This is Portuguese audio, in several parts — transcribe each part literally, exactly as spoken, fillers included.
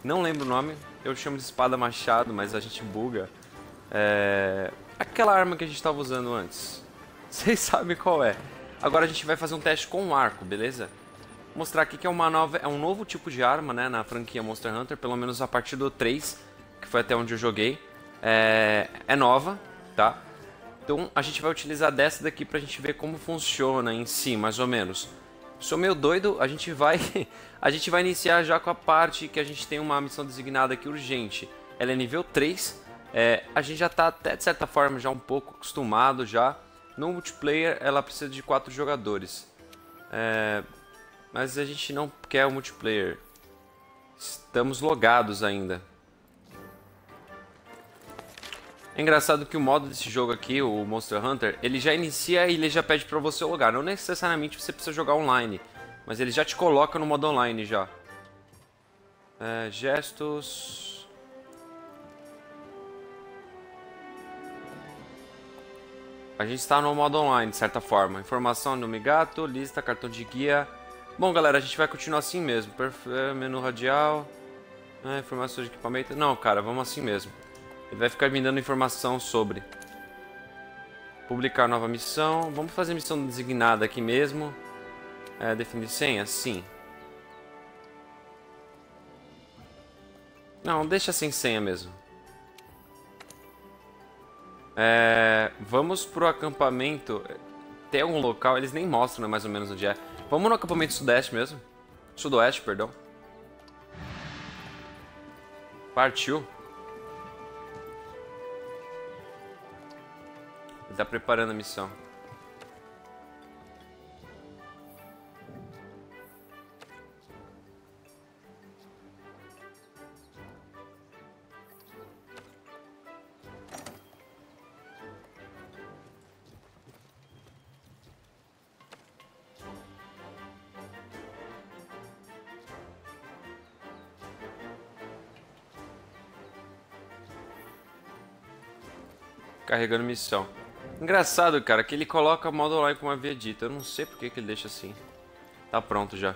Não lembro o nome. Eu chamo de espada machado, mas a gente buga. É... Aquela arma que a gente estava usando antes. Vocês sabem qual é. Agora a gente vai fazer um teste com um arco, beleza? Vou mostrar aqui que é, uma nova, é um novo tipo de arma, né? Na franquia Monster Hunter, pelo menos a partir do três, que foi até onde eu joguei. É, é nova, tá? Então a gente vai utilizar dessa daqui pra gente ver como funciona em si, mais ou menos. Sou meio doido, a gente vai a gente vai iniciar já com a parte que a gente tem uma missão designada aqui urgente. Ela é nível três, é, a gente já tá até de certa forma já um pouco acostumado já. No multiplayer ela precisa de quatro jogadores, é, mas a gente não quer o multiplayer. Estamos logados ainda. É engraçado que o modo desse jogo aqui, o Monster Hunter, ele já inicia e ele já pede pra você logar. Não necessariamente você precisa jogar online, mas ele já te coloca no modo online já. É, gestos... A gente está no modo online, de certa forma. Informação, nome gato, lista, cartão de guia. Bom, galera, a gente vai continuar assim mesmo. Perf... Menu radial... É, informação de equipamento... Não, cara, vamos assim mesmo. Ele vai ficar me dando informação sobre. Publicar nova missão. Vamos fazer missão designada aqui mesmo. É, definir senha? Sim. Não, deixa sem senha mesmo. É, vamos pro acampamento. Tem algum local? Eles nem mostram, né, mais ou menos onde é. Vamos no acampamento sudeste mesmo. Sudoeste, perdão. Partiu. Ele tá preparando a missão. Carregando missão. Engraçado, cara, que ele coloca o modo online como havia dito. Eu não sei porque que ele deixa assim. Tá pronto já.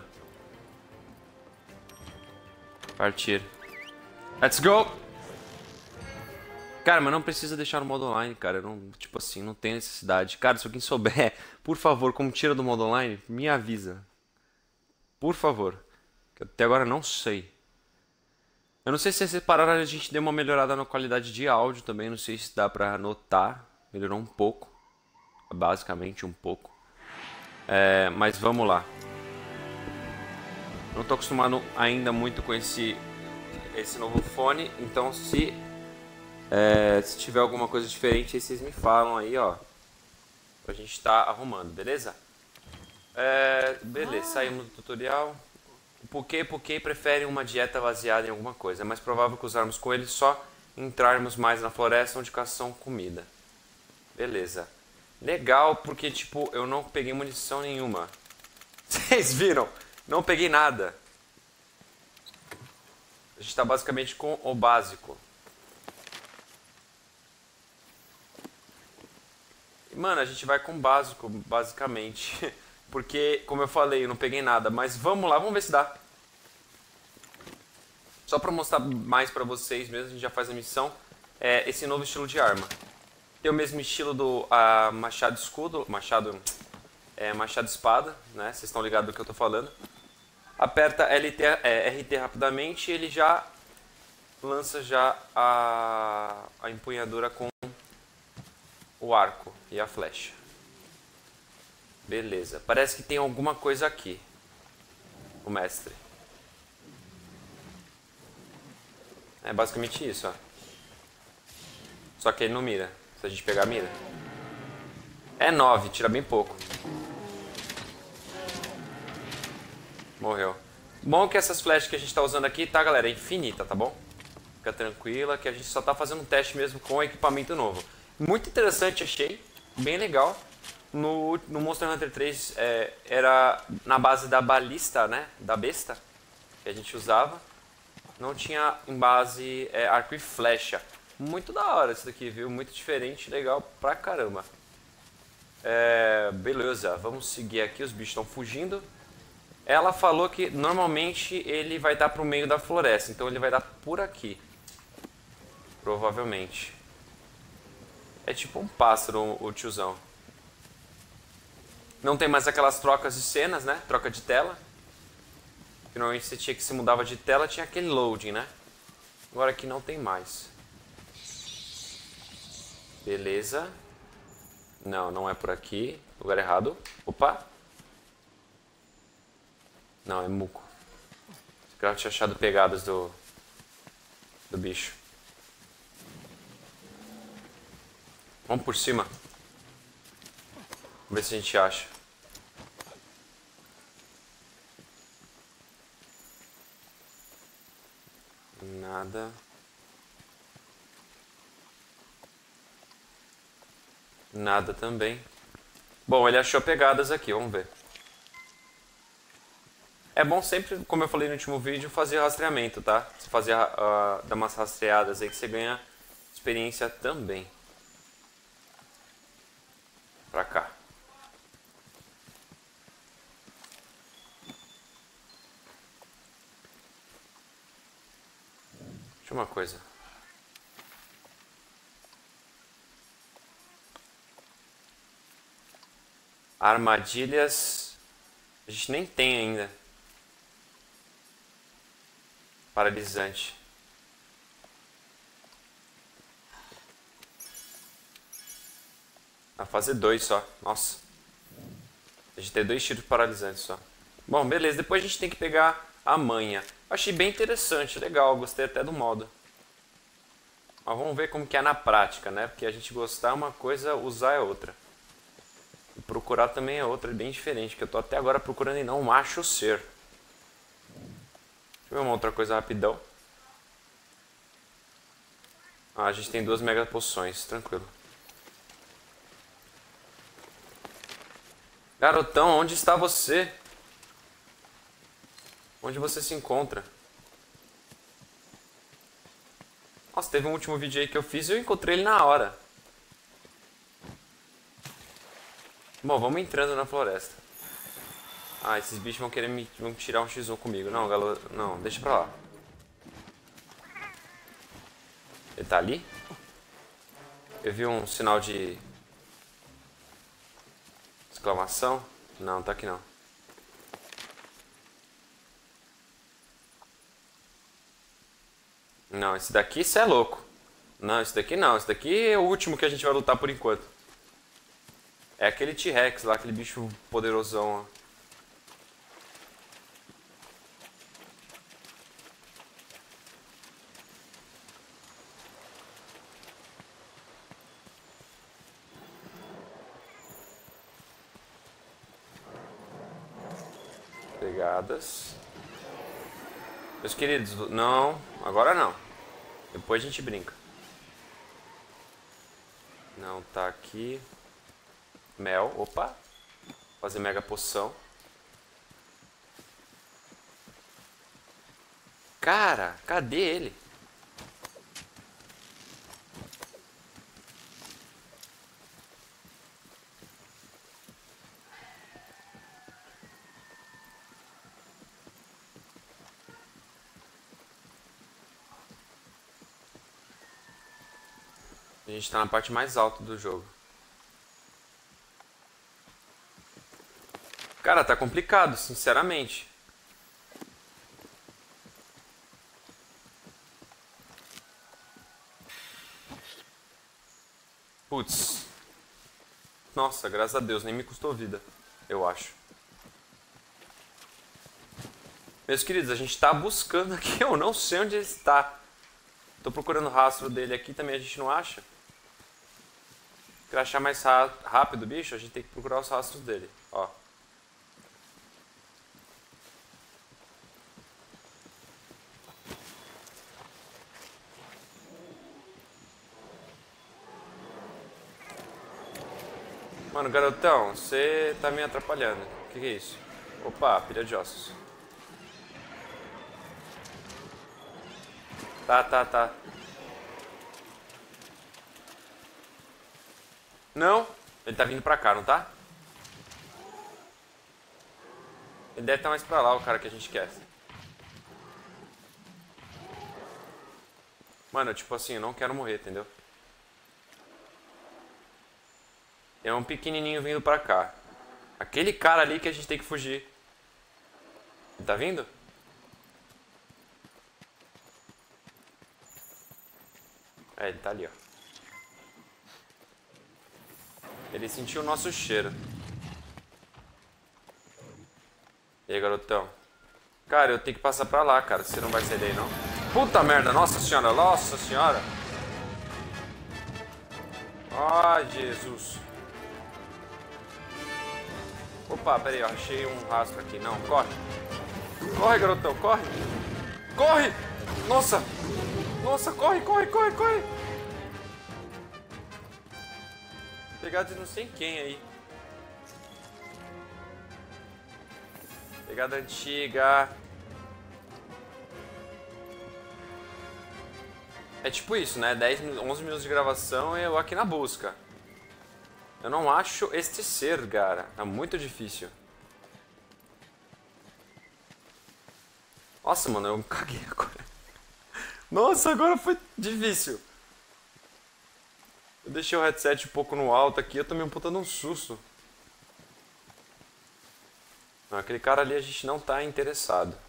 Partir. Let's go! Cara, mas não precisa deixar no modo online, cara. Eu não, tipo assim, não tem necessidade. Cara, se alguém souber, por favor, como tira do modo online, me avisa. Por favor. Que eu até agora não sei. Eu não sei se vocês repararam, a gente deu uma melhorada na qualidade de áudio também. Não sei se dá pra notar. Melhorou um pouco. Basicamente um pouco. É, mas vamos lá. Não tô acostumado ainda muito com esse, esse novo fone. Então se, é, se tiver alguma coisa diferente, aí vocês me falam aí, ó. Pra gente tá arrumando, beleza? É, beleza, saímos do tutorial. O Poké Poké prefere uma dieta baseada em alguma coisa. É mais provável que usarmos com ele só entrarmos mais na floresta onde caçam comida. Beleza. Legal, porque tipo, eu não peguei munição nenhuma. Vocês viram? Não peguei nada. A gente tá basicamente com o básico. Mano, a gente vai com o básico, basicamente. Porque, como eu falei, eu não peguei nada. Mas vamos lá, vamos ver se dá. Só pra mostrar mais pra vocês mesmo, a gente já faz a missão. É esse novo estilo de arma. Tem o mesmo estilo do a, machado escudo, machado, é, machado espada, né? Vocês estão ligados do que eu tô falando. Aperta L T, é, R T rapidamente e ele já lança já a, a empunhadura com o arco e a flecha. Beleza. Parece que tem alguma coisa aqui. O mestre. É basicamente isso, ó. Só que ele não mira. Se a gente pegar a mira. É nove, tira bem pouco. Morreu. Bom que essas flechas que a gente tá usando aqui, tá, galera? É infinita, tá bom? Fica tranquila que a gente só tá fazendo um teste mesmo com o equipamento novo. Muito interessante, achei. Bem legal. No, no Monster Hunter três é, era na base da balista, né? Da besta que a gente usava. Não tinha em base é, arco e flecha. Muito da hora isso daqui, viu? Muito diferente, legal pra caramba. É, beleza, vamos seguir aqui. Os bichos estão fugindo. Ela falou que normalmente ele vai dar pro meio da floresta, então ele vai dar por aqui. Provavelmente. É tipo um pássaro, o tiozão. Não tem mais aquelas trocas de cenas, né? Troca de tela. Que normalmente você tinha que se mudava de tela, tinha aquele loading, né? Agora aqui não tem mais. Beleza. Não, não é por aqui. Lugar errado. Opa. Não, é muco. Eu tinha achado pegadas do, do bicho. Vamos por cima. Vamos ver se a gente acha. Nada. Nada também. Bom, ele achou pegadas aqui, vamos ver. É bom sempre, como eu falei no último vídeo, fazer rastreamento, tá? Você fazer, uh, dar umas rastreadas aí que você ganha experiência também. Pra cá. Deixa uma coisa. Armadilhas. A gente nem tem ainda. Paralisante. A fase dois só. Nossa. A gente tem dois tiros paralisantes só. Bom, beleza. Depois a gente tem que pegar a manha. Achei bem interessante, legal. Gostei até do modo. Mas vamos ver como que é na prática, né? Porque a gente gostar é uma coisa, usar é outra. E procurar também é outra, é bem diferente. Que eu tô até agora procurando e não acho ser. Deixa eu ver uma outra coisa rapidão. Ah, a gente tem duas mega poções, tranquilo. Garotão, onde está você? Onde você se encontra? Nossa, teve um último vídeo aí que eu fiz e eu encontrei ele na hora. Bom, vamos entrando na floresta. Ah, esses bichos vão querer me vão tirar um xis um comigo. Não, galo... Não, deixa pra lá. Ele tá ali? Eu vi um sinal de... exclamação. Não, tá aqui não. Não, esse daqui cê é louco. Não, esse daqui não. Esse daqui é o último que a gente vai lutar por enquanto. É aquele T-Rex lá, aquele bicho poderosão, ó. Pegadas. Meus queridos, não, agora não. Depois a gente brinca. Não tá aqui. Mel, opa. Fazer mega poção. Cara, cadê ele? A gente tá na parte mais alta do jogo. Cara, tá complicado, sinceramente. Putz. Nossa, graças a Deus, nem me custou vida, eu acho. Meus queridos, a gente tá buscando aqui, eu não sei onde ele está. Tô procurando o rastro dele aqui, também a gente não acha. Pra achar mais rápido o bicho, a gente tem que procurar os rastros dele, ó. Mano, garotão, você tá me atrapalhando. O que, que é isso? Opa, pilha de ossos. Tá, tá, tá. Não, ele tá vindo pra cá, não tá? Ele deve estar mais pra lá, o cara que a gente quer. Mano, tipo assim, eu não quero morrer, entendeu? Tem um pequenininho vindo pra cá. Aquele cara ali que a gente tem que fugir. Ele tá vindo? É, ele tá ali, ó. Ele sentiu o nosso cheiro. E aí, garotão? Cara, eu tenho que passar pra lá, cara. Você não vai sair daí, não? Puta merda, nossa senhora, nossa senhora. Ai, Jesus. Opa, pera aí, eu achei um rastro aqui. Não, corre. Corre, garotão, corre. Corre! Nossa! Nossa, corre, corre, corre, corre! Pegada de não sei quem aí. Pegada antiga. É tipo isso, né? dez, onze minutos de gravação e eu aqui na busca. Eu não acho este ser, cara. É muito difícil. Nossa, mano, eu me caguei agora. Nossa, agora foi difícil. Eu deixei o headset um pouco no alto aqui, eu tomei um puta de um susto. Não, aquele cara ali a gente não tá interessado.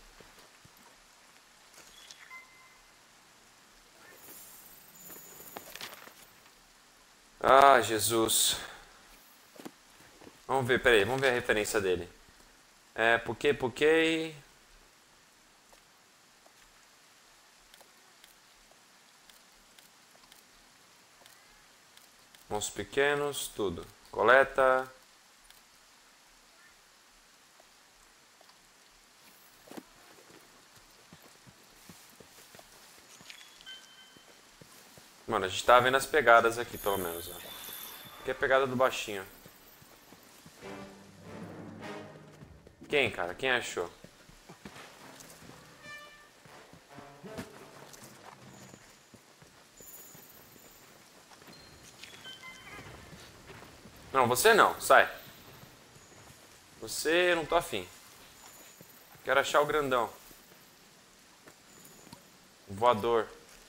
Ah, Jesus. Vamos ver, peraí, vamos ver a referência dele. É, porque, porque... Monstros pequenos, tudo. Coleta. Mano, a gente tá vendo as pegadas aqui, pelo menos. Ó. Aqui é a pegada do baixinho. Quem, cara? Quem achou? Não, você não. Sai. Você, eu não tô afim. Quero achar o grandão. O voador.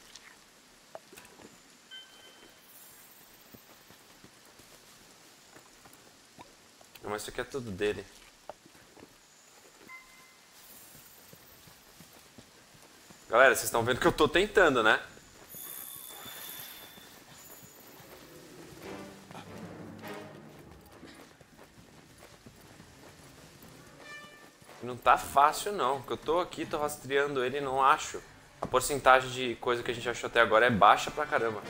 Não, mas isso aqui é tudo dele. Galera, vocês estão vendo que eu tô tentando, né? Não tá fácil não, porque eu tô aqui, tô rastreando ele e não acho. A porcentagem de coisa que a gente achou até agora é baixa pra caramba.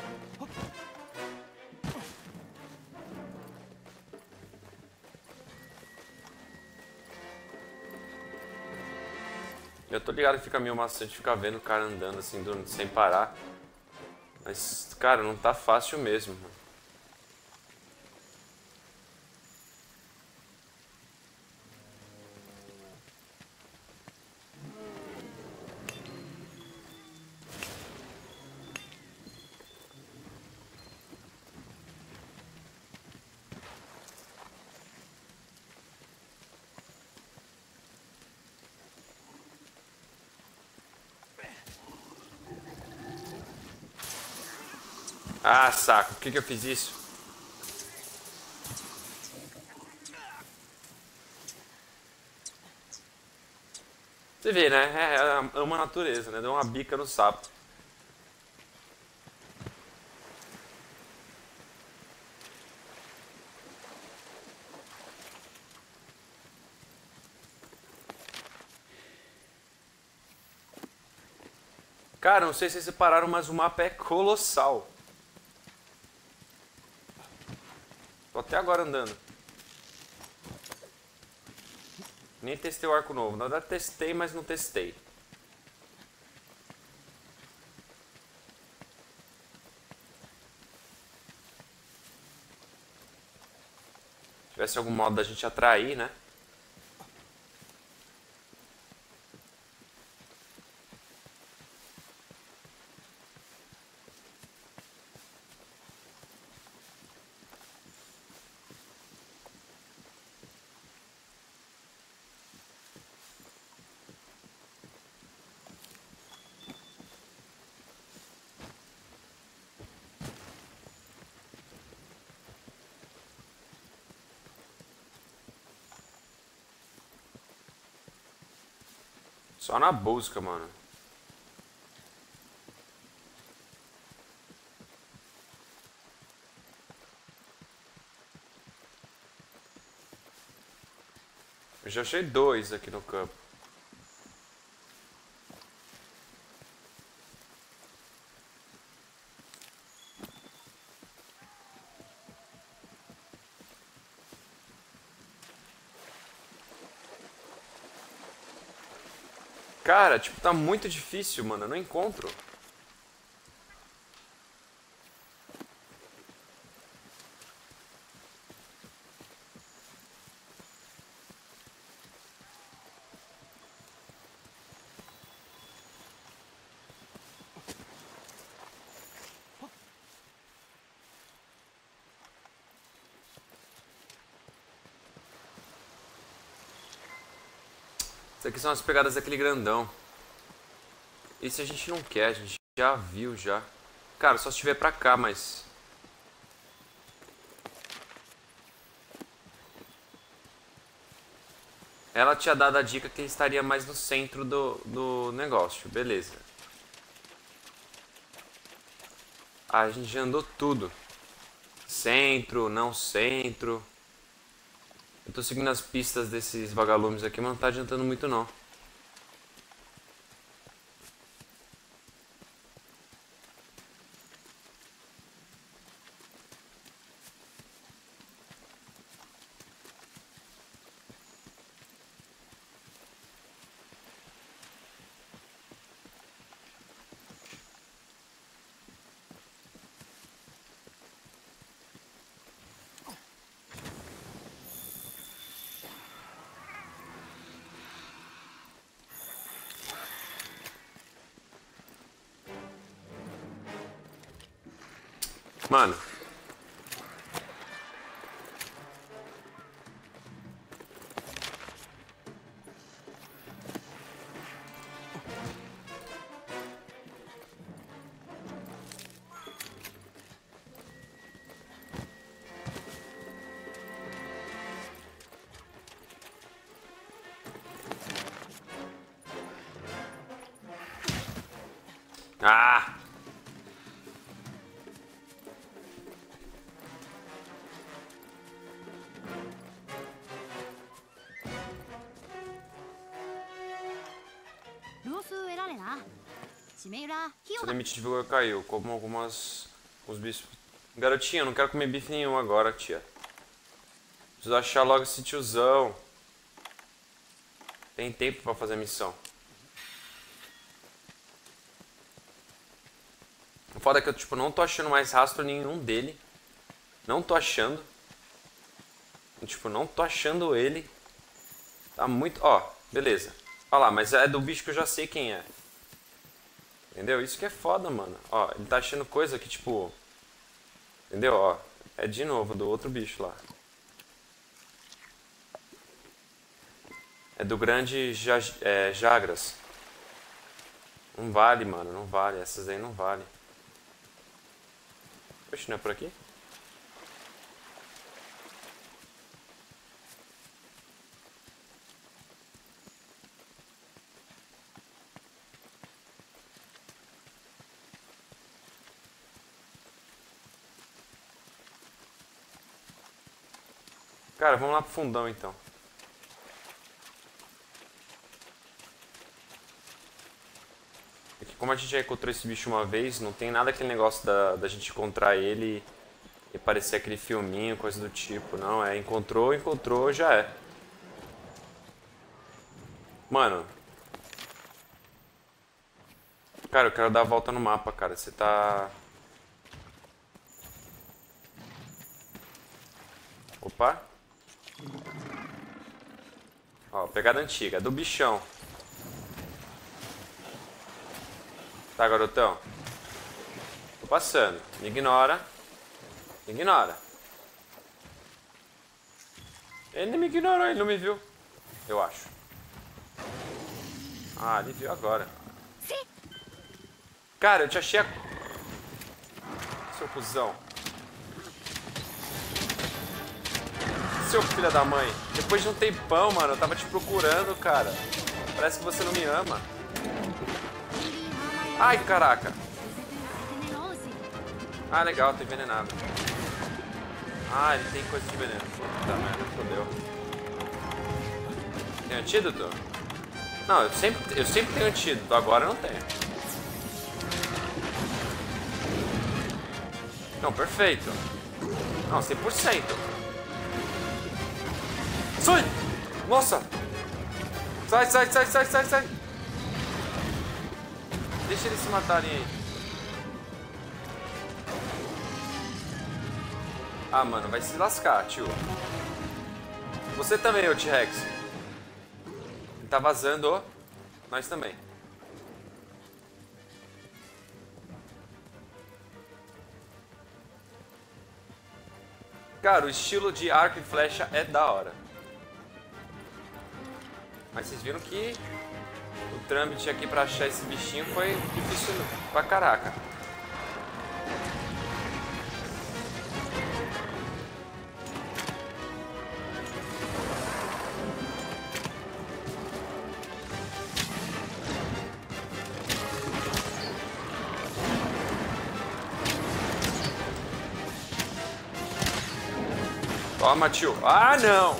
Eu tô ligado que fica meio maçante ficar vendo o cara andando assim, do- sem parar. Mas, cara, não tá fácil mesmo. Ah, saco, por que que eu fiz isso? Você vê, né? É, é uma natureza, né? Deu uma bica no sapo. Cara, não sei se vocês separaram, mas o mapa é colossal. Tô até agora andando. Nem testei o arco novo. Na verdade, testei, mas não testei. Se tivesse algum modo da gente atrair, né? Só na busca, mano. Eu já achei dois aqui no campo. Cara, tipo, tá muito difícil, mano. Eu não encontro. Isso aqui são as pegadas daquele grandão. Esse a gente não quer, a gente já viu já. Cara, só se tiver pra cá, mas... Ela tinha dado a dica que ele estaria mais no centro do, do negócio, beleza. Ah, a gente já andou tudo. Centro, não centro. Eu tô seguindo as pistas desses vagalumes aqui, mas não tá adiantando muito não. Mano. Ah! Seu limite de vigor caiu, como algumas... os bichos... Garotinha, eu não quero comer bife nenhum agora, tia. Preciso achar logo esse tiozão. Tem tempo pra fazer a missão. O foda é que eu, tipo, não tô achando mais rastro nenhum dele. Não tô achando. Tipo, não tô achando ele. Tá muito... Ó, beleza. Olha lá, mas é do bicho que eu já sei quem é. Entendeu? Isso que é foda, mano. Ó, ele tá achando coisa que, tipo... Entendeu? Ó, é de novo do outro bicho lá. É do grande ja é, Jagras. Não vale, mano, não vale. Essas aí não vale. Oxe, não é por aqui? Cara, vamos lá pro fundão então. Porque como a gente já encontrou esse bicho uma vez, não tem nada aquele negócio da, da gente encontrar ele e parecer aquele filminho, coisa do tipo. Não, é encontrou, encontrou, já é. Mano. Cara, eu quero dar a volta no mapa, cara. Você tá... Opa. Ó, pegada antiga, do bichão. Tá, garotão? Tô passando. Me ignora. Me ignora. Ele me ignorou, ele não me viu. Eu acho. Ah, ele viu agora. Cara, eu te achei a... Seu cuzão. Seu filho da mãe. Depois de um tempão, mano, eu tava te procurando, cara. Parece que você não me ama. Ai, caraca. Ah, legal, tô envenenado. Ah, ele tem coisa de veneno. Puta merda, fodeu. Tem antídoto? Não, eu sempre, eu sempre tenho antídoto, agora eu não tenho. Não, perfeito. Não, cem por cento. Sai! Nossa! Sai, sai, sai, sai, sai, sai! Deixa eles se matarem aí. Ah, mano, vai se lascar, tio. Você também, ô T-Rex. Ele tá vazando, ó. Nós também. Cara, o estilo de arco e flecha é da hora. Mas vocês viram que o trâmite aqui pra achar esse bichinho foi difícil pra caraca. Toma, tio. Ah, não!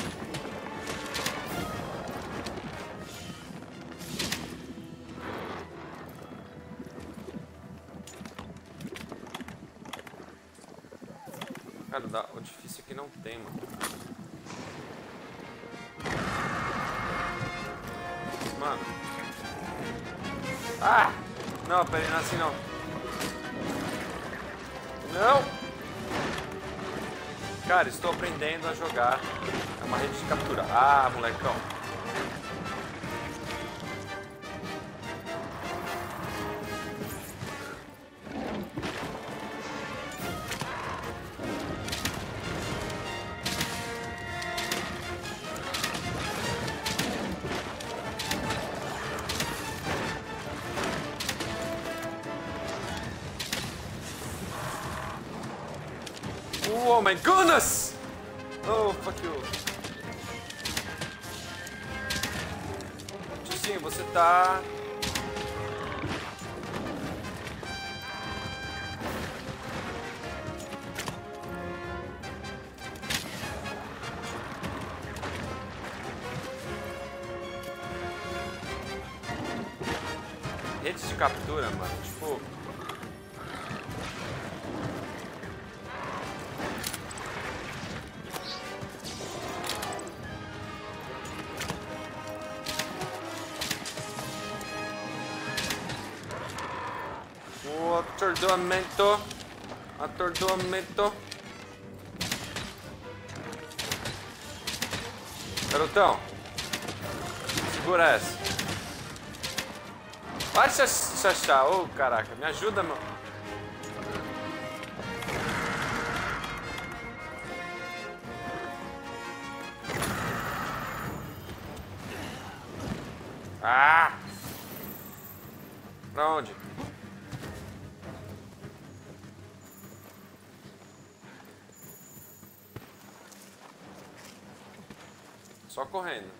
Cara, dá... o difícil aqui não tem, mano. Mano. Ah! Não, peraí, não é assim não. Não! Cara, estou aprendendo a jogar. É uma rede de captura. Ah, molecão. Oh my goodness! Oh, fuck you. Tiozinho, você tá... Redes de captura, mano. Tipo... Atordoamento. Atordoamento. Garotão. Segura essa. Vai se achar. Ô, oh, caraca. Me ajuda, mano. Ah! Pra onde? Só correndo.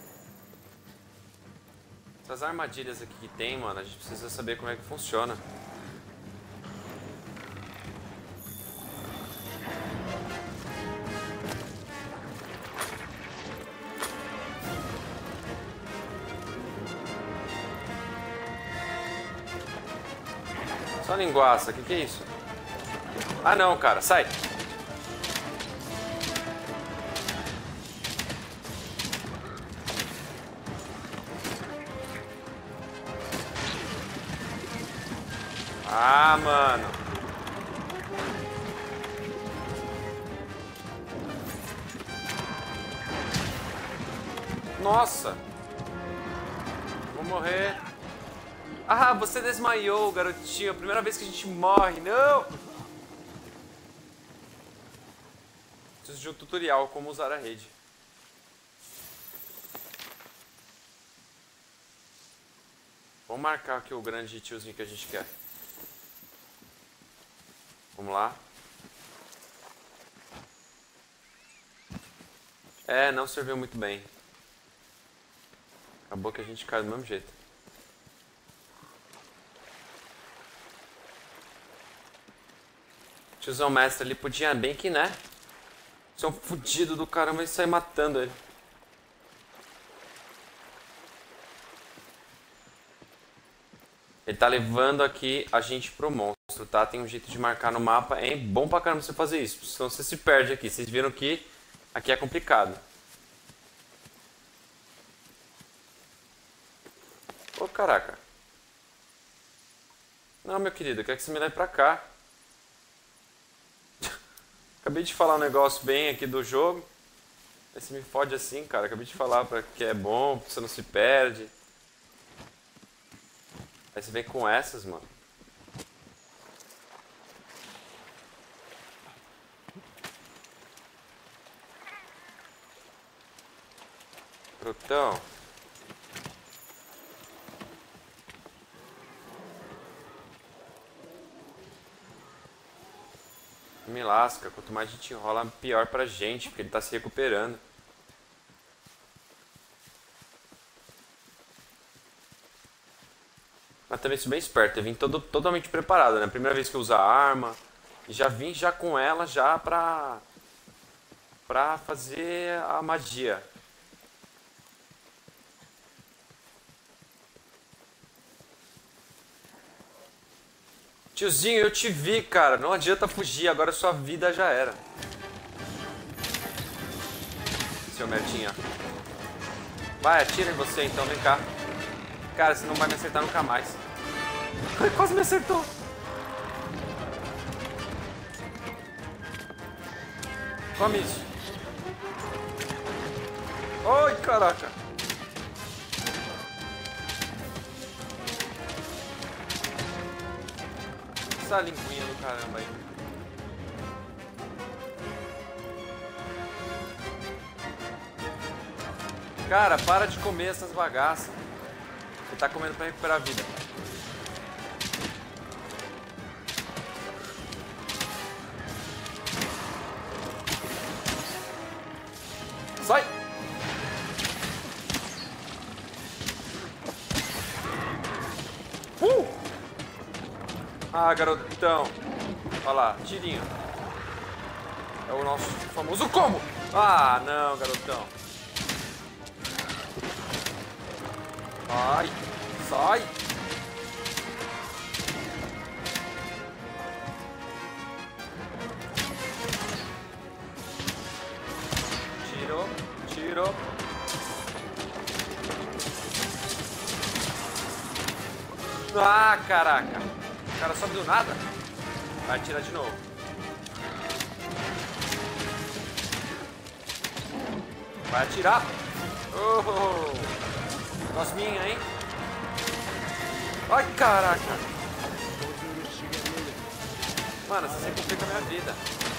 Essas armadilhas aqui que tem, mano, a gente precisa saber como é que funciona. Só linguaça, o que que é isso? Ah não, cara, sai! Ah, mano. Nossa. Vou morrer. Ah, você desmaiou, garotinho. Primeira vez que a gente morre. Não. Preciso de um tutorial como usar a rede. Vamos marcar aqui o grande tiozinho que a gente quer. Vamos lá. É, não serviu muito bem. Acabou que a gente cai do mesmo jeito. Tiozão mestre ali podia bem que, né? Ser um fudido do caramba e sair matando ele. Ele tá levando aqui a gente pro monstro, tá? Tem um jeito de marcar no mapa. É bom pra caramba você fazer isso, senão você se perde aqui. Vocês viram que aqui é complicado. Ô, caraca. Não, meu querido, eu quero que você me leve pra cá. Acabei de falar um negócio bem aqui do jogo. Aí você me fode assim, cara. Acabei de falar pra que é bom, que você não se perde. Aí você vem com essas, mano. Garotão. Me lasca. Quanto mais a gente enrola, pior pra gente, porque ele tá se recuperando. Mas também sou bem esperto, eu vim todo, totalmente preparado, né? Primeira vez que eu uso a arma. E já vim já com ela já pra... Pra fazer a magia. Tiozinho, eu te vi, cara. Não adianta fugir, agora sua vida já era. Seu merdinha. Vai, atira em você então, vem cá. Cara, você não vai me acertar nunca mais. Ai, quase me acertou. Come isso. Ai, caraca. Essa linguinha do caramba aí. Cara, para de comer essas bagaças. Ele tá comendo pra recuperar a vida. Sai! Uh! Ah, garotão. Olha lá, tirinho. É o nosso famoso combo. Ah, não, garotão. Sai, sai. Tirou, tirou. Ah, caraca. O cara sobe do nada. Vai atirar de novo. Vai atirar. Oh! Gosminha, hein? Ai, caraca! Mano, você sempre complica a minha vida.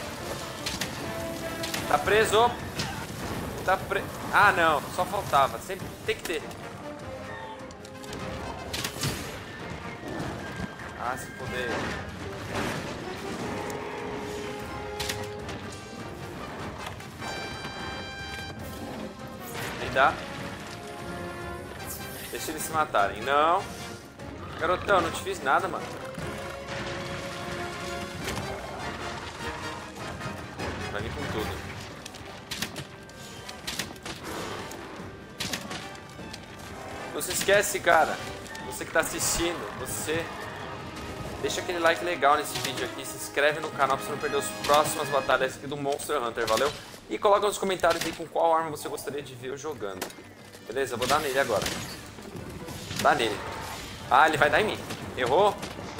Tá preso? Tá preso. Ah, não. Só faltava. Sempre tem que ter. Ah, se poder. Me dá. Deixa eles se matarem. Não. Garotão, não te fiz nada, mano. Vai vir com tudo. Não se esquece, cara. Você que tá assistindo, você... Deixa aquele like legal nesse vídeo aqui. Se inscreve no canal pra você não perder as próximas batalhas aqui do Monster Hunter, valeu? E coloca nos comentários aí com qual arma você gostaria de ver eu jogando. Beleza? Eu vou dar nele agora. Dá nele. Ah, ele vai dar em mim. Errou?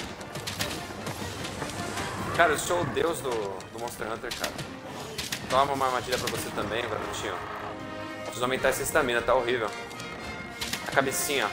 Cara, eu sou o deus do, do Monster Hunter, cara. Toma uma armadilha pra você também, garotinho. Preciso aumentar essa estamina, tá horrível. Na cabecinha.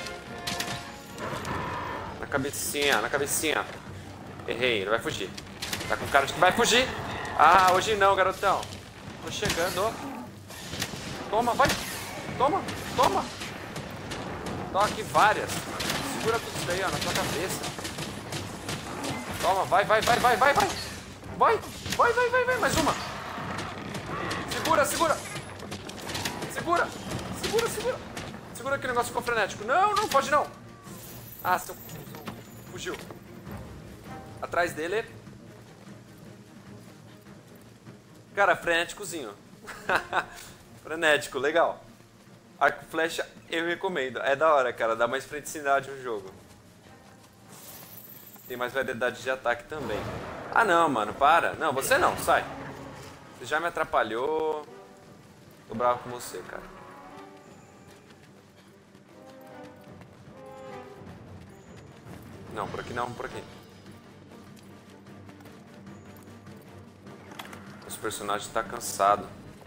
Na cabecinha, na cabecinha. Errei, ele vai fugir. Tá com cara de que vai fugir. Ah, hoje não, garotão. Tô chegando. Toma, vai. Toma, toma. Toma aqui várias. Segura tudo isso daí, ó, na tua cabeça. Toma, vai, vai, vai, vai, vai, vai. Vai, vai, vai, vai, vai. Mais uma. Segura, segura. Segura, segura, segura. Segura aqui, o negócio ficou frenético. Não, não, foge não. Ah, seu... Fugiu. Atrás dele. Cara, frenéticozinho. Frenético, legal. Arco e flecha, eu recomendo. É da hora, cara. Dá mais praticidade no jogo. Tem mais variedade de ataque também. Ah, não, mano. Para. Não, você não. Sai. Você já me atrapalhou. Tô bravo com você, cara. Não, por aqui não, por aqui. Os personagens tá cansado.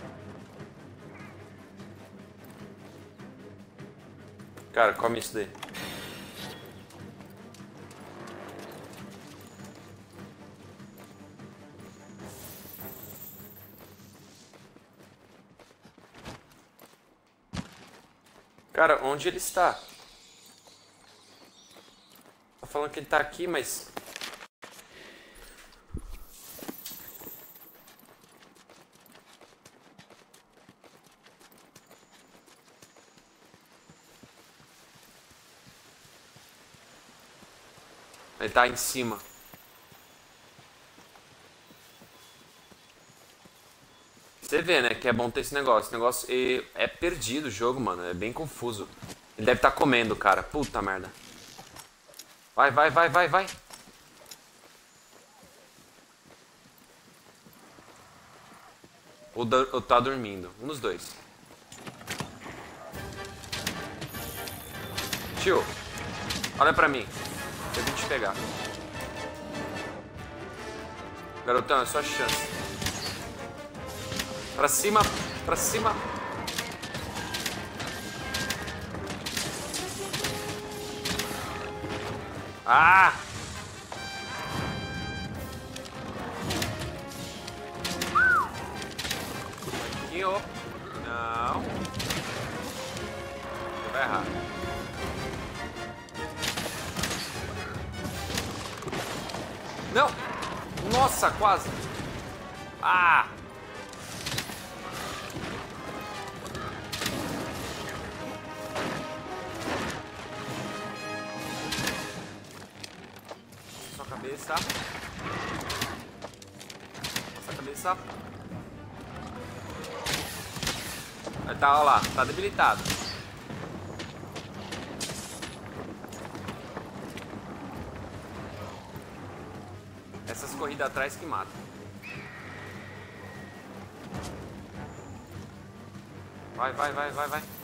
Cara, come isso daí. Cara, onde ele está? Tá falando que ele tá aqui, mas... Ele tá em cima. Você vê, né, que é bom ter esse negócio. Esse negócio e é perdido o jogo, mano. É bem confuso. Ele deve estar comendo, cara. Puta merda. Vai, vai, vai, vai, vai. Ou, ou tá dormindo. Um dos dois. Tio, olha pra mim. Eu vim te pegar. Garotão, é sua chance. Pra cima, pra cima. Ah! Aqui, ó. Não. Você vai errar. Não! Nossa, quase! Ah! Sua cabeça. Sua cabeça. Aí tá, ó lá, tá debilitado. Essas corridas atrás que matam. Vai, vai, vai, vai, vai.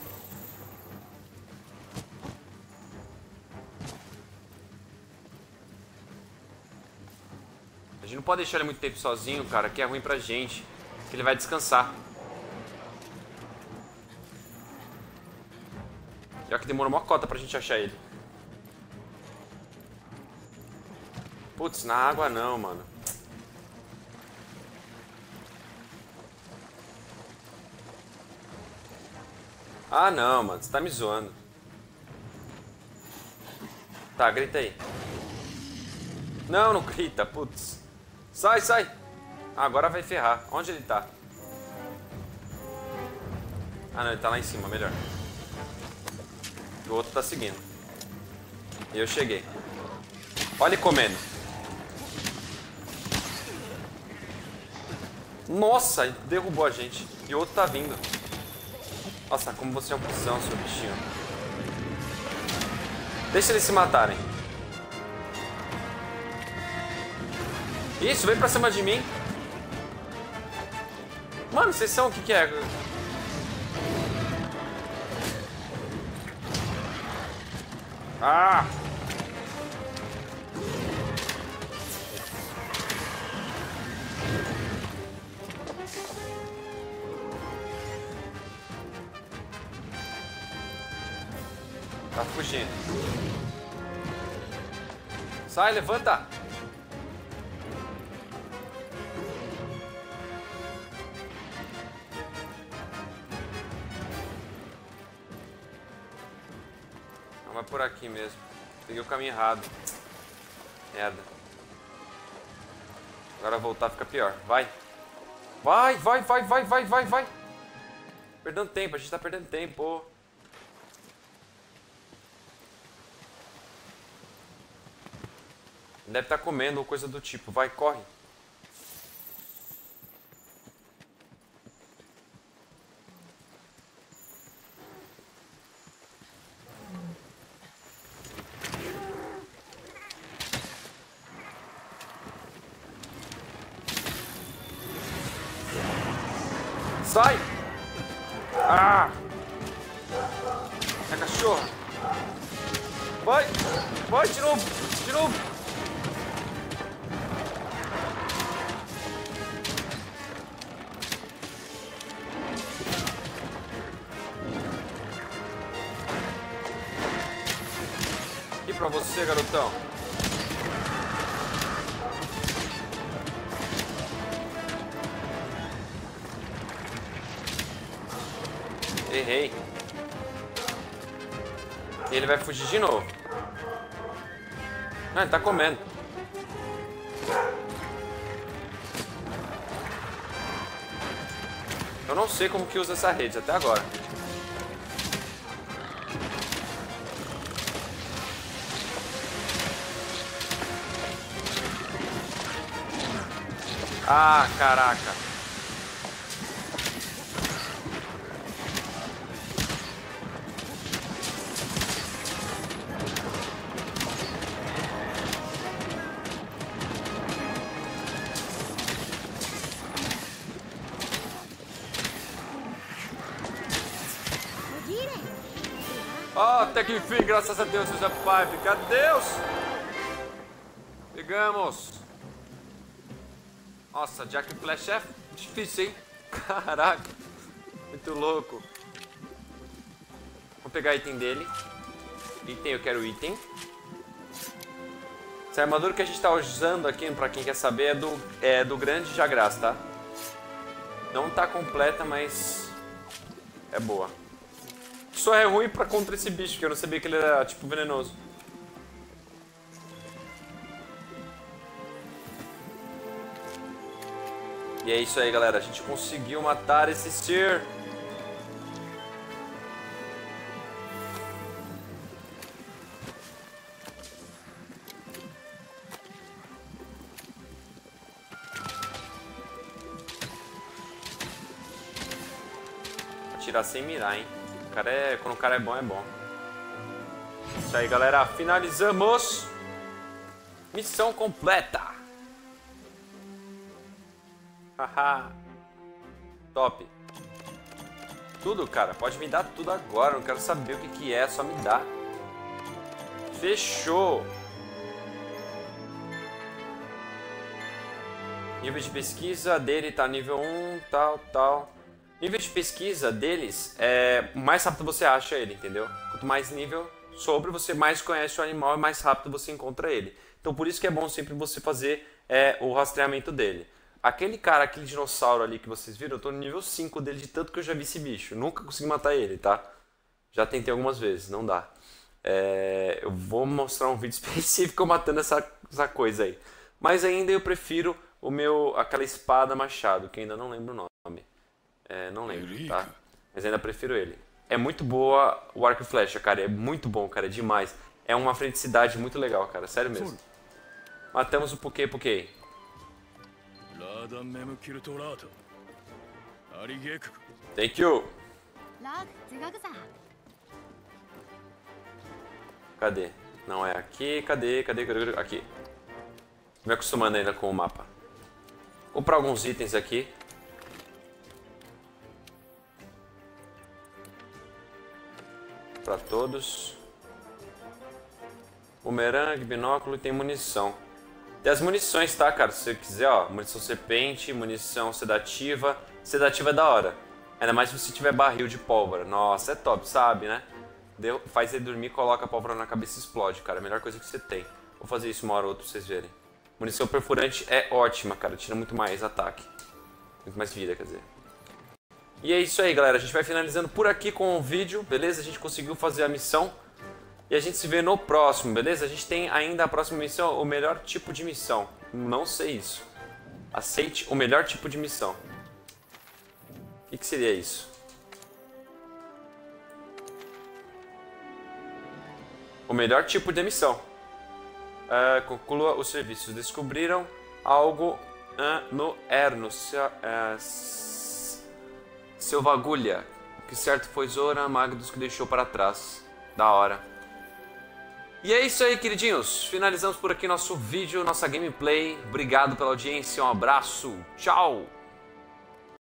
A gente não pode deixar ele muito tempo sozinho, cara, que é ruim pra gente. Que ele vai descansar. Já que demorou uma cota pra gente achar ele. Putz, na água não, mano. Ah, não, mano. Você tá me zoando. Tá, grita aí. Não, não grita, putz. Sai, sai. Ah, agora vai ferrar. Onde ele tá? Ah, não, ele tá lá em cima, melhor. O outro tá seguindo. E eu cheguei. Olha ele comendo. Nossa, ele derrubou a gente. E o outro tá vindo. Nossa, como você é um cuzão, seu bichinho. Deixa eles se matarem. Isso, vem pra cima de mim. Mano, vocês são o que que é? Ah! Tá fugindo. Sai, levanta. Não, vai por aqui mesmo. Peguei o caminho errado. Merda. Agora voltar fica pior. Vai. Vai, vai, vai, vai, vai, vai, vai. Perdendo tempo, a gente tá perdendo tempo. Deve estar comendo ou coisa do tipo. Vai, corre. Sai! Ah! É cachorra! Vai! Vai de novo! De novo! E pra você, garotão? Errei. E ele vai fugir de novo. Não, ele tá comendo. Eu não sei como que usa essa rede até agora. Ah, caraca. Oh, até que enfim, graças a Deus, José Five. Cadê Deus? Pegamos. Nossa, Jack Flash é difícil, hein? Caraca. Muito louco. Vou pegar item dele. Item, eu quero item. Essa armadura que a gente está usando aqui, pra quem quer saber, é do, é do grande Jagras, tá? Não tá completa, mas é boa. Só é ruim pra contra esse bicho, que eu não sabia que ele era, tipo, venenoso. E é isso aí, galera. A gente conseguiu matar esse ser. Atirar sem mirar, hein? O cara é... Quando o cara é bom, é bom. Isso aí, galera. Finalizamos. Missão completa. Haha. Top. Tudo, cara. Pode me dar tudo agora. Não quero saber o que que é. Só me dá. Fechou. Nível de pesquisa dele tá nível um, tal, tal. Nível de pesquisa deles é mais rápido você acha ele, entendeu? Quanto mais nível sobre, você mais conhece o animal e mais rápido você encontra ele. Então por isso que é bom sempre você fazer é, o rastreamento dele. Aquele cara, aquele dinossauro ali que vocês viram, eu tô no nível cinco dele de tanto que eu já vi esse bicho. Nunca consegui matar ele, tá? Já tentei algumas vezes, não dá. É, eu vou mostrar um vídeo específico matando essa, essa coisa aí. Mas ainda eu prefiro o meu, aquela espada machado, que ainda não lembro o nome. É, não lembro, tá? Mas ainda prefiro ele. É muito boa o arco e flecha, cara. É muito bom, cara. É demais. É uma freneticidade muito legal, cara. Sério mesmo. Matamos o Puquê Puquê. Thank you. Cadê? Não é aqui. Cadê? Cadê? Cadê? Aqui. Me acostumando ainda com o mapa. Vou para alguns itens aqui. Para todos. Bumerangue, binóculo e tem munição. Tem as munições, tá, cara? Se você quiser, ó. Munição serpente, munição sedativa. Sedativa é da hora. Ainda mais se você tiver barril de pólvora. Nossa, é top, sabe, né? Deu, faz ele dormir, coloca a pólvora na cabeça e explode, cara. A melhor coisa que você tem. Vou fazer isso uma hora ou outra pra vocês verem. Munição perfurante é ótima, cara. Tira muito mais ataque. Muito mais vida, quer dizer. E é isso aí, galera. A gente vai finalizando por aqui com o vídeo, beleza? A gente conseguiu fazer a missão. E a gente se vê no próximo, beleza? A gente tem ainda a próxima missão, o melhor tipo de missão. Não sei isso. Aceite o melhor tipo de missão. O que, que seria isso? O melhor tipo de missão. Uh, conclua os serviços. Descobriram algo uh, no Erno. Seu, uh, seu Vagulha. Que certo foi Zora Magnus que deixou para trás. Da hora. E é isso aí, queridinhos. Finalizamos por aqui nosso vídeo, nossa gameplay. Obrigado pela audiência. Um abraço. Tchau.